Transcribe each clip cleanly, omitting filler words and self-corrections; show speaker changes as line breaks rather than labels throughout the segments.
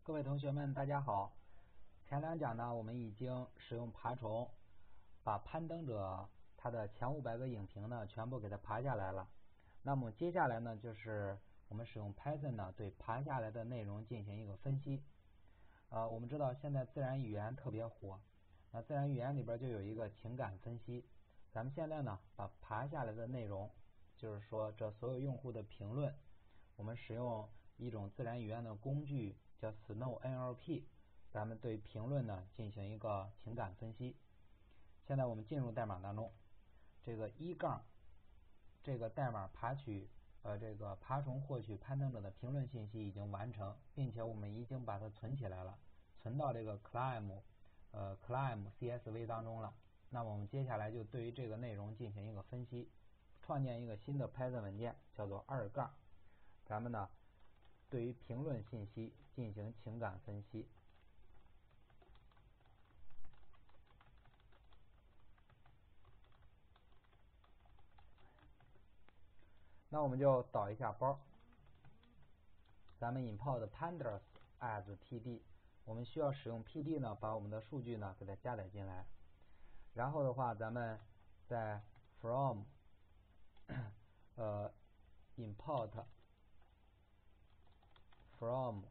各位同学们，大家好。前两讲呢，我们已经使用爬虫把攀登者他的前500个影评呢全部给它爬下来了。那么接下来呢，就是我们使用 Python 呢对爬下来的内容进行一个分析。我们知道现在自然语言特别火，那自然语言里边就有一个情感分析。咱们现在呢把爬下来的内容，就是说这所有用户的评论，我们使用一种自然语言的工具叫 SnowNLP， 咱们对评论呢进行一个情感分析。现在我们进入代码当中，这个这个代码这个爬虫获取攀登者的评论信息已经完成，并且我们已经把它存起来了，存到这个 climb CSV 当中了。那么我们接下来就对于这个内容进行一个分析，创建一个新的 Python 文件，叫做2，咱们呢对于评论信息进行情感分析。那我们就导一下包，咱们 import pandas as PD， 我们需要使用 PD 呢把我们的数据呢给它加载进来。然后的话，咱们在 from import from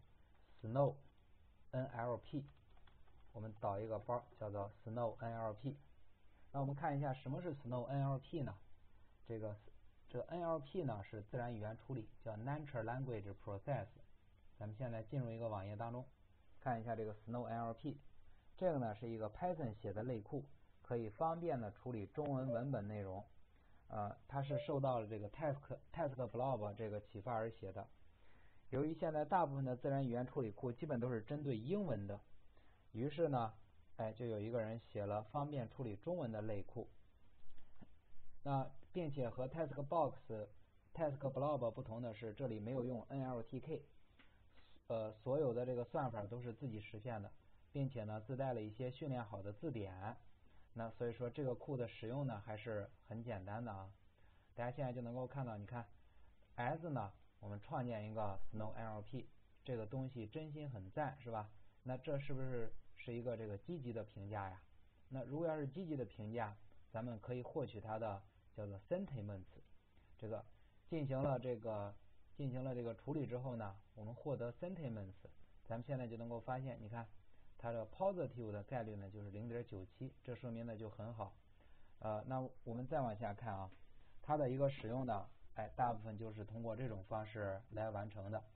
SnowNLP， 我们导一个包叫做 SnowNLP。那我们看一下什么是 SnowNLP 呢？这个NLP 呢是自然语言处理，叫 Natural Language Process。咱们现在进入一个网页当中，看一下这个 SnowNLP。这个呢是一个 Python 写的类库，可以方便的处理中文文本内容。它是受到了这个 TaskBlob 这个启发而写的。由于现在大部分的自然语言处理库基本都是针对英文的，于是呢，就有一个人写了方便处理中文的类库。那并且和 TaskBlob 不同的是，这里没有用 NLTK， 所有的这个算法都是自己实现的，并且呢自带了一些训练好的字典。那所以说这个库的使用呢还是很简单的啊。大家现在就能够看到，你看 S 呢，我们创建一个 SnowNLP， 这个东西真心很赞，是吧？那这是不是一个这个积极的评价呀？那如果要是积极的评价，咱们可以获取它的叫做 sentiments， 这个进行了这个处理之后呢，我们获得 sentiments， 咱们现在就能够发现，你看它的 positive 的概率呢就是 0.97， 这说明呢就很好。那我们再往下看啊，它的一个使用呢，大部分就是通过这种方式来完成的。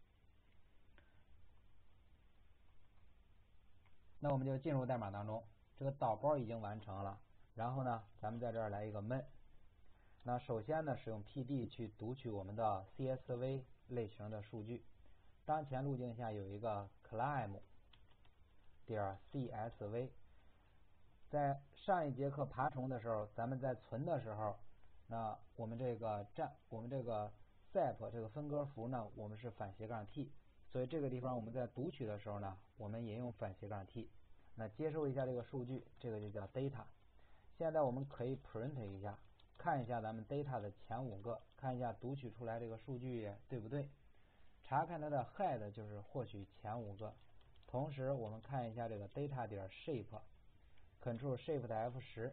那我们就进入代码当中，这个导包已经完成了。然后呢，咱们在这儿来一个闷。那首先呢，使用 PD 去读取我们的 CSV 类型的数据。当前路径下有一个 climb.csv。在上一节课爬虫的时候，咱们在存的时候，那我们这个SEP 这个分割符呢，我们是反斜杠 T， 所以这个地方我们在读取的时候呢，我们也用反斜杠 T。那接收一下这个数据，这个就叫 data。现在我们可以 print 一下，看一下咱们 data 的前5个，看一下读取出来这个数据对不对。查看它的 head 就是获取前5个，同时我们看一下这个 data 点 shape，Ctrl Shift F10。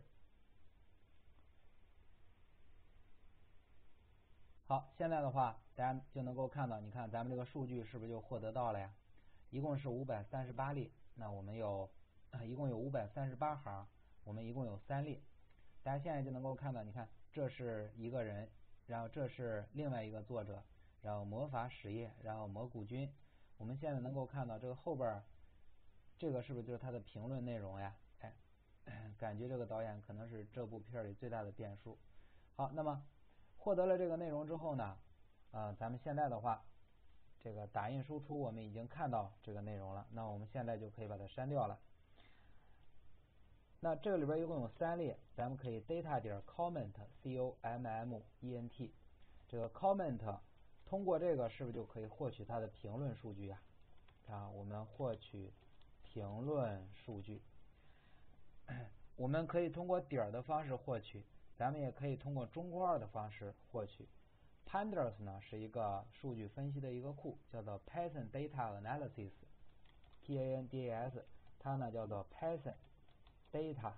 好，现在的话大家就能够看到，你看咱们这个数据是不是就获得到了呀？一共是538列，那我们一共有538行，我们一共有3列。大家现在就能够看到，你看这是一个人，然后这是另外一个作者，然后魔法使业，然后蘑菇君。我们现在能够看到这个后边这个是不是就是他的评论内容呀？感觉这个导演可能是这部片里最大的变数。好，那么获得了这个内容之后呢，咱们现在的话，这个打印输出我们已经看到这个内容了，那我们现在就可以把它删掉了。那这个里边一共有3列，咱们可以 data 点 comment COMMENT， 这个 comment 通过这个是不是就可以获取它的评论数据啊？我们获取评论数据，我们可以通过点的方式获取，咱们也可以通过中括号的方式获取。Pandas 呢是一个数据分析的一个库，叫做 Python Data Analysis。 PANDAS， 它呢叫做 Python Data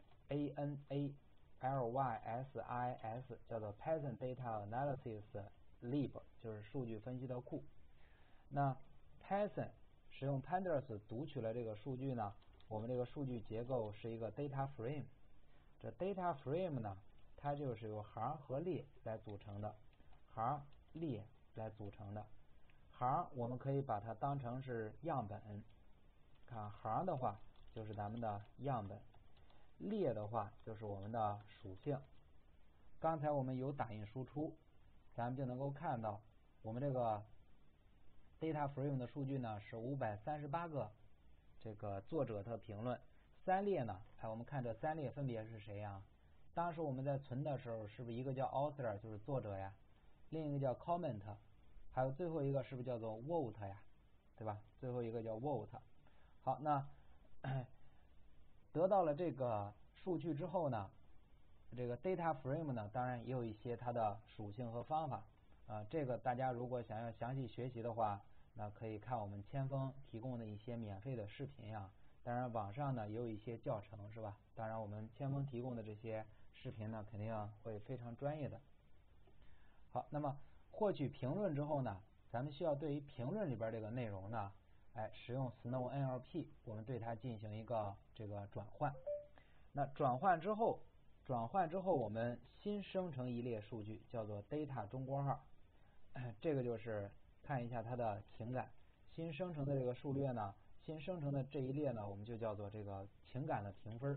ANALYSIS， 叫做 Python Data Analysis Lib， 就是数据分析的库。那 Python 使用 Pandas 读取了这个数据呢，我们这个数据结构是一个 data frame。这 data frame 呢，它就是由行和列来组成的，行列来组成的。行我们可以把它当成是样本，看行的话就是咱们的样本，列的话就是我们的属性。刚才我们有打印输出，咱们就能够看到我们这个 data frame 的数据呢是538个这个作者的评论。3列呢，我们看这3列分别是谁呀？当时我们在存的时候，是不是一个叫 author 就是作者呀，另一个叫 comment， 还有最后一个是不是叫做 vote 呀，对吧？最后一个叫 vote。好，那得到了这个数据之后呢，这个 data frame 呢，当然也有一些它的属性和方法这个大家如果想要详细学习的话，那可以看我们千锋提供的一些免费的视频呀。当然网上呢也有一些教程，是吧？当然我们千锋提供的这些视频呢，肯定会非常专业的。好，那么获取评论之后呢，咱们需要对于评论里边这个内容呢，使用 Snow NLP， 我们对它进行一个这个转换。那转换之后，我们新生成一列数据，叫做 data 中括号。这个就是看一下它的情感。新生成的这个数列呢，新生成的这一列呢，我们就叫做这个情感的评分，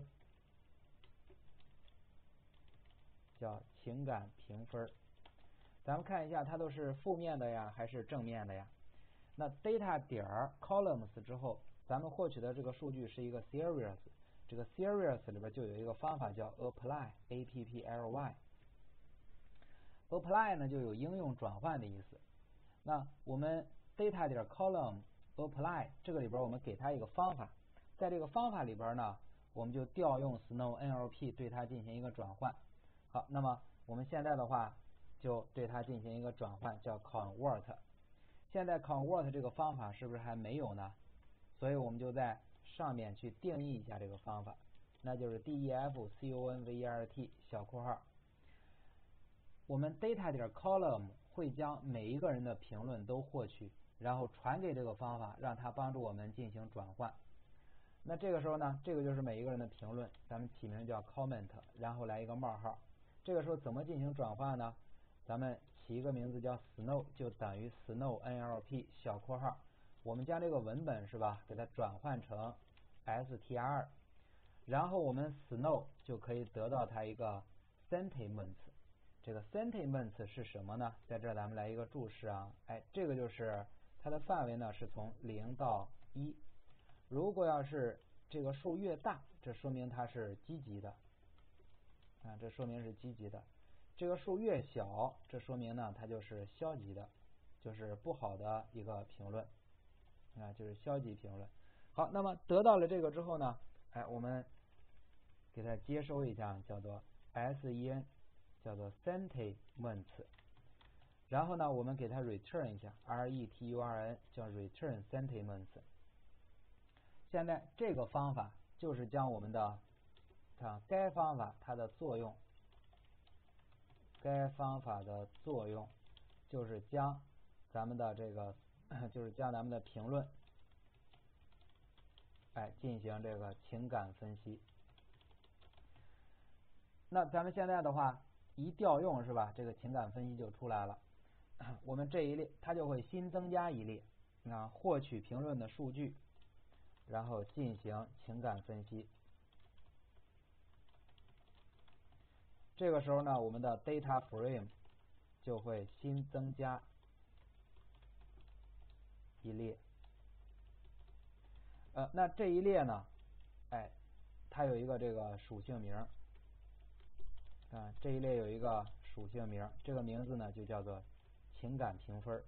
叫情感评分。咱们看一下它都是负面的呀，还是正面的呀？那 data 点 columns 之后，咱们获取的这个数据是一个 series， 这个 series 里边就有一个方法叫 apply apply 呢就有应用转换的意思。那我们 data 点 column apply 这个里边我们给它一个方法，在这个方法里边呢，我们就调用 Snow NLP 对它进行一个转换。好，那么我们现在的话就对它进行一个转换，叫 convert。现在 convert 这个方法是不是还没有呢？所以我们就在上面去定义一下这个方法，那就是 def convert 小括号。我们 data 点 column 会将每一个人的评论都获取，然后传给这个方法，让它帮助我们进行转换。那这个时候呢，这个就是每一个人的评论，咱们起名叫 comment， 然后来一个冒号。这个时候怎么进行转换呢？咱们起一个名字叫 Snow， 就等于 Snow NLP 小括号。我们将这个文本是吧，给它转换成 str， 然后我们 Snow 就可以得到它一个 sentiments。这个 sentiments 是什么呢？在这儿咱们来一个注释啊，这个就是它的范围呢是从0到1。如果要是这个数越大，这说明它是积极的这说明是积极的。这个数越小，这说明呢它就是消极的，就是不好的一个评论就是消极评论。好，那么得到了这个之后呢，我们给它接收一下，叫做 sen， 叫做 sentiments。然后呢，我们给它 return 一下 return， 叫 return sentiments。现在这个方法就是将我们的该方法它的作用，该方法的作用就是将咱们的这个就是将咱们的评论进行这个情感分析。那咱们现在的话一调用是吧，这个情感分析就出来了。我们这一列它就会新增加一列获取评论的数据，然后进行情感分析。这个时候呢，我们的 data frame 就会新增加一列。那这一列呢，它有一个这个属性名这一列有一个属性名，这个名字呢就叫做情感评分。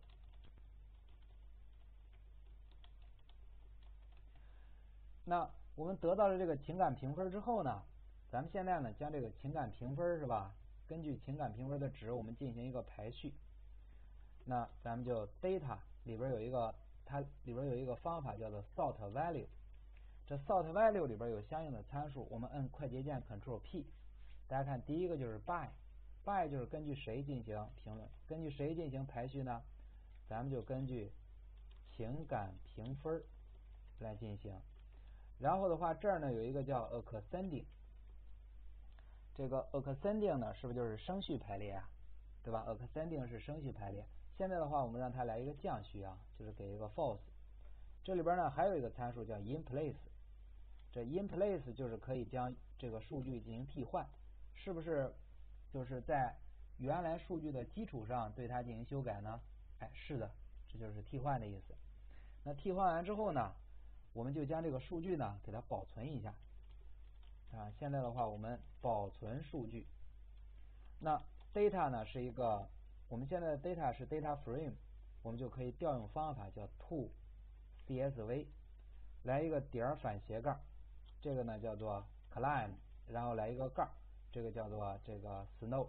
那我们得到了这个情感评分之后呢，咱们现在呢将这个情感评分是吧，根据情感评分的值我们进行一个排序。那咱们就 data 里边有一个它里边有一个方法叫做 sort value。这 sort value 里边有相应的参数，我们按快捷键 Ctrl P， 大家看第一个就是 by 就是根据谁进行评论，根据谁进行排序呢？咱们就根据情感评分来进行。然后的话，这儿呢有一个叫 ascending， 这个 ascending 呢是不是就是升序排列啊？对吧 ？ascending 是升序排列。现在的话，我们让它来一个降序啊，就是给一个 false。这里边呢还有一个参数叫 in place， 这 in place 就是可以将这个数据进行替换，是不是就是在原来数据的基础上对它进行修改呢？哎，是的，这就是替换的意思。那替换完之后呢，我们就将这个数据呢给它保存一下啊。现在的话，我们保存数据。那 data 呢是一个，我们现在的 data 是 data frame， 我们就可以调用方法叫 to CSV， 来一个点反斜杠，这个呢叫做 climb， 然后来一个杠，这个叫做这个 snow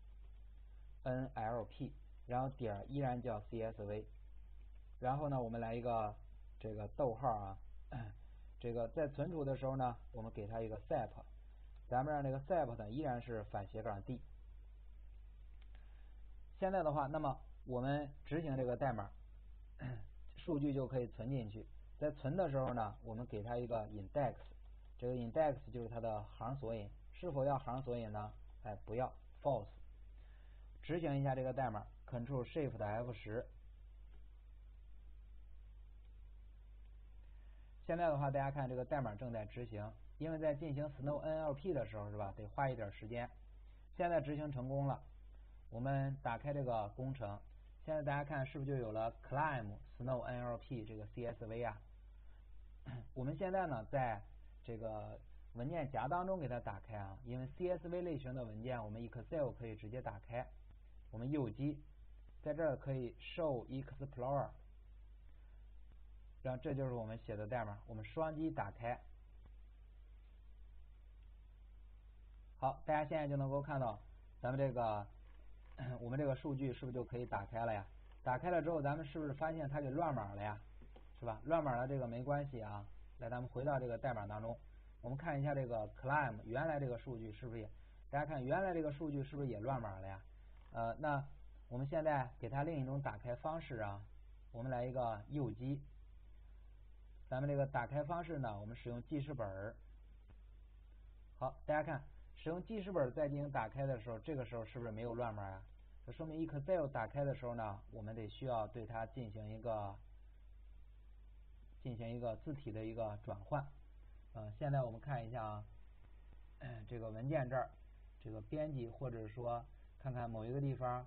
NLP， 然后点依然叫 CSV， 然后呢我们来一个这个逗号啊，这个在存储的时候呢，我们给它一个 sep， 咱们让这个 sep 呢依然是反斜杠 d。现在的话，那么我们执行这个代码，数据就可以存进去。在存的时候呢，我们给它一个 index， 这个 index 就是它的行索引，是否要行索引呢？哎，不要 false。执行一下这个代码 ，Ctrl Shift F10。现在的话，大家看这个代码正在执行，因为在进行 Snow NLP 的时候是吧，得花一点时间。现在执行成功了，我们打开这个工程，现在大家看是不是就有了 climb Snow NLP 这个 CSV 啊？我们现在呢，在这个文件夹当中给它打开啊，因为 CSV 类型的文件我们 Excel 可以直接打开。我们右击，在这儿可以 Show Explorer， 然后这就是我们写的代码。我们双击打开，好，大家现在就能够看到咱们这个我们这个数据是不是就可以打开了呀？打开了之后，咱们是不是发现它给乱码了呀？是吧？乱码了这个没关系啊。来，咱们回到这个代码当中，我们看一下这个 climb 原来这个数据是不是也？大家看原来这个数据是不是也乱码了呀？那我们现在给它另一种打开方式啊，我们来一个右击，咱们这个打开方式呢，我们使用记事本。好，大家看，使用记事本在进行打开的时候，这个时候是不是没有乱码啊？这说明 Excel 打开的时候呢，我们得需要对它进行一个字体的一个转换。现在我们看一下啊，这个文件这儿，这个编辑或者说看看某一个地方，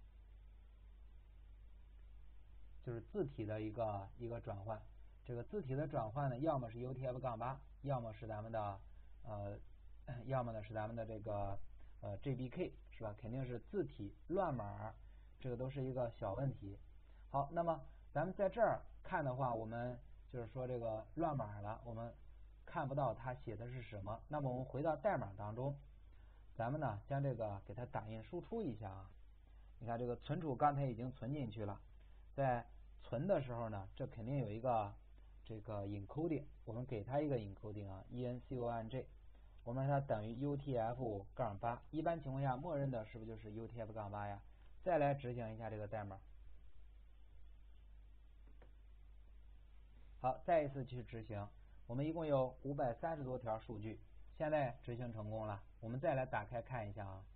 就是字体的一个转换。这个字体的转换呢，要么是 UTF-8， 要么是咱们的要么呢是咱们的这个JBK 是吧？肯定是字体乱码，这个都是一个小问题。好，那么咱们在这儿看的话，我们就是说这个乱码了，我们看不到它写的是什么。那么我们回到代码当中，咱们呢将这个给它打印输出一下啊。你看这个存储刚才已经存进去了，在存的时候呢，这肯定有一个这个 encoding， 我们给它一个 encoding 啊 ，encoding， 我们让它等于 UTF-8， 一般情况下默认的是不是就是 UTF-8 呀？再来执行一下这个代码。好，再一次去执行，我们一共有530多条数据，现在执行成功了。我们再来打开看一下啊，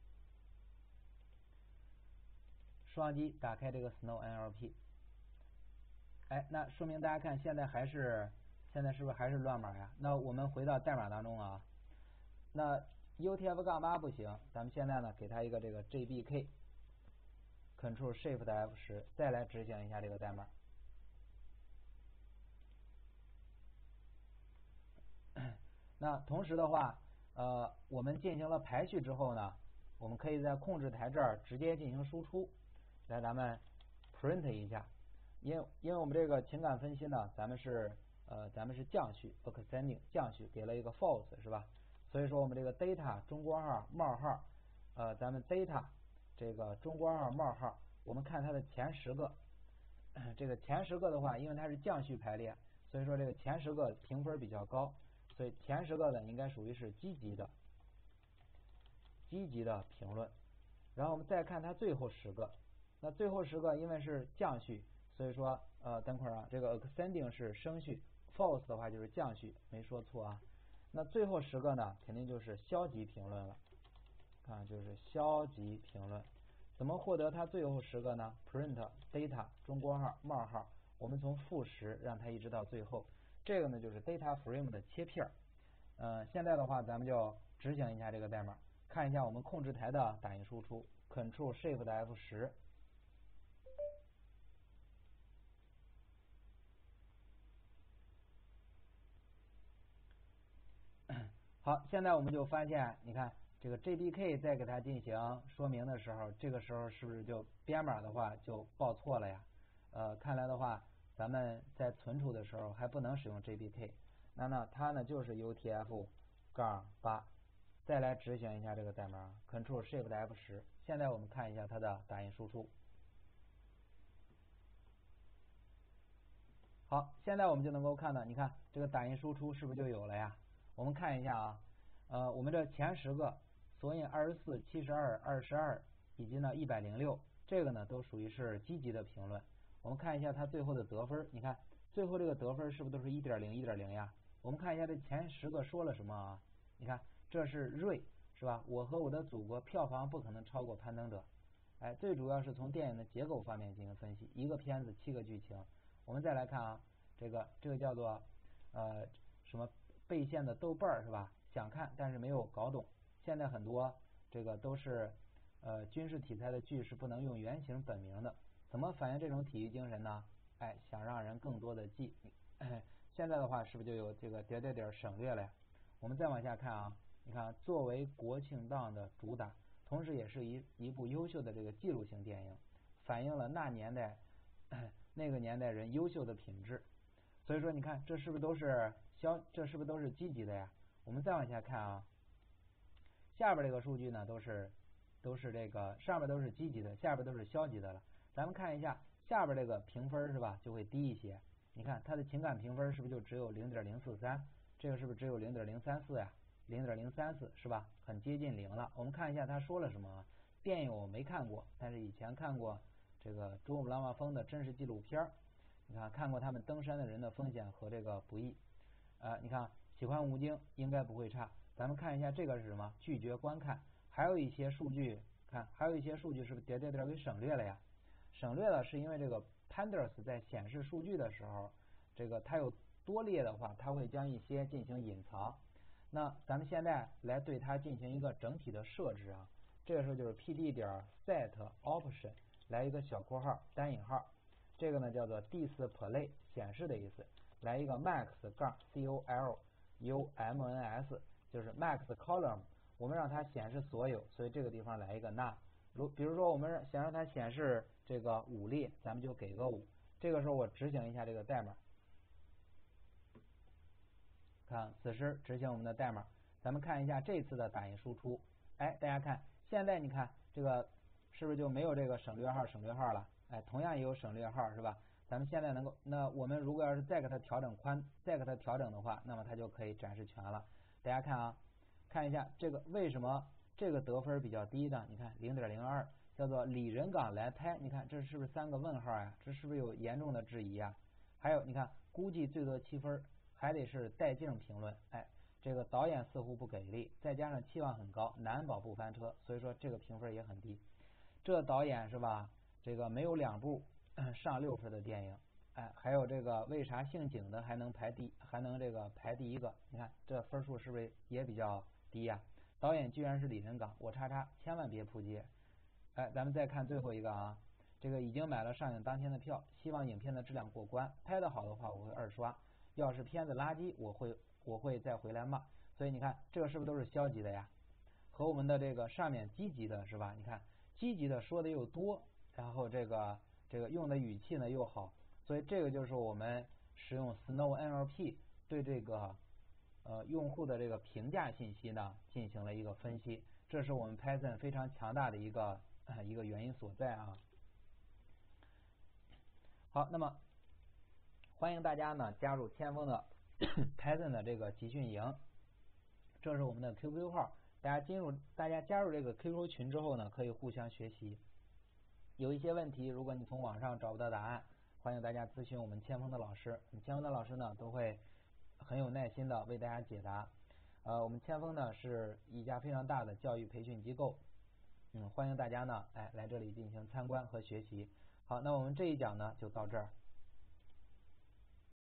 双击打开这个 Snow NLP， 哎，那说明大家看现在是不是还是乱码呀？那我们回到代码当中啊，那 UTF-8 不行，咱们现在呢给它一个这个 JBK， Ctrl Shift F10， 再来执行一下这个代码。那同时的话，我们进行了排序之后呢，我们可以在控制台这儿直接进行输出。来，咱们 print 一下，因为我们这个情感分析呢，咱们是降序 ascending 降序，给了一个 false 是吧？所以说我们这个 data 中括号冒号，咱们 data 这个中括号冒号，我们看它的前10个， 这个前10个的话，因为它是降序排列，所以说这个前10个评分比较高，所以前10个呢应该属于是积极的评论。然后我们再看它最后10个，那最后10个因为是降序，所以说等会儿啊，这个 ascending 是升序 ，false 的话就是降序，没说错啊。那最后10个呢，肯定就是消极评论了，就是消极评论。怎么获得它最后10个呢 ？print data 中括号冒号，我们从-10让它一直到最后，这个呢就是 data frame 的切片。现在的话咱们就执行一下这个代码，看一下我们控制台的打印输出 ，Ctrl+Shift+F10。好，现在我们就发现，你看这个 JDK 在给它进行说明的时候，这个时候是不是就编码的话就报错了呀？看来的话，咱们在存储的时候还不能使用 JDK， 那么它呢就是 UTF-8，再来执行一下这个代码 ，Ctrl+Shift+F10。现在我们看一下它的打印输出。好，现在我们就能够看到，你看这个打印输出是不是就有了呀？我们看一下啊，我们这前10个索引24、72、22以及呢106，这个呢都属于是积极的评论。我们看一下它最后的得分，你看最后这个得分是不是都是1.0、1.0呀？我们看一下这前10个说了什么啊？你看这是锐是吧？我和我的祖国票房不可能超过攀登者。哎，最主要是从电影的结构方面进行分析，一个片子7个剧情。我们再来看啊，这个叫做什么被线的豆瓣儿是吧？想看但是没有搞懂。现在很多这个都是军事题材的剧是不能用原型本名的，怎么反映这种体育精神呢？哎，想让人更多的记。现在的话是不是就有这个点点点省略了呀？我们再往下看啊，你看作为国庆档的主打，同时也是一部优秀的这个记录性电影，反映了那个年代人优秀的品质。所以说你看这是不是都是积极的呀？我们再往下看啊，下边这个数据呢都是这个上面都是积极的，下边都是消极的了。咱们看一下下边这个评分是吧，就会低一些。你看它的情感评分是不是就只有 0.043， 这个是不是只有 0.034 呀？ 0.034 是吧？很接近0了。我们看一下他说了什么。电影我没看过，但是以前看过这个珠穆朗玛峰的真实纪录片，你看过他们登山的人的风险和这个不易。你看喜欢吴京应该不会差。咱们看一下这个是什么？拒绝观看。还有一些数据，还有一些数据是不是点给省略了呀？省略了是因为这个 Pandas 在显示数据的时候，这个它有多列的话，它会将一些进行隐藏。那咱们现在来对它进行一个整体的设置啊，这个时候就是 PD 点 set option 来一个小括号单引号，这个呢叫做 display 显示的意思，来一个 max 杠 columns 就是 max column， 我们让它显示所有，所以这个地方来一个 none。比如说我们想让它显示这个5列，咱们就给个5。这个时候我执行一下这个代码，看此时执行我们的代码，咱们看一下这次的打印输出。哎，大家看，现在你看这个是不是就没有这个省略号了？哎，同样也有省略号是吧？咱们现在能够，那我们如果要是再给它调整宽，再给它调整的话，那么它就可以展示全了。大家看啊，看一下这个为什么这个得分比较低呢？你看 0.02 叫做李仁港来拍，你看这是不是3个问号呀？这是不是有严重的质疑呀？还有你看估计最多7分，还得是带镜评论。哎，这个导演似乎不给力，再加上期望很高，难保不翻车，所以说这个评分也很低。这导演是吧？这个没有2部上6分的电影，哎，还有这个为啥姓景的还能排第一个？你看这分数是不是也比较低呀？导演居然是李仁港，我叉叉，千万别扑街。哎，咱们再看最后一个啊，这个已经买了上映当天的票，希望影片的质量过关，拍得好的话我会2刷，要是片子垃圾我会再回来骂。所以你看这个是不是都是消极的呀？和我们的这个上面积极的是吧？你看积极的说的又多，然后这个用的语气呢又好，所以这个就是我们使用 Snow NLP 对这个用户的这个评价信息呢进行了一个分析，这是我们 Python 非常强大的一个原因所在啊。 好，那么欢迎大家呢加入千锋的Python 的这个集训营，这是我们的 QQ 号，大家加入这个 QQ 群之后呢，可以互相学习。有一些问题，如果你从网上找不到答案，欢迎大家咨询我们千锋的老师，千锋的老师呢都会很有耐心的为大家解答。我们千锋呢是一家非常大的教育培训机构，欢迎大家呢来这里进行参观和学习。好，那我们这一讲呢就到这儿。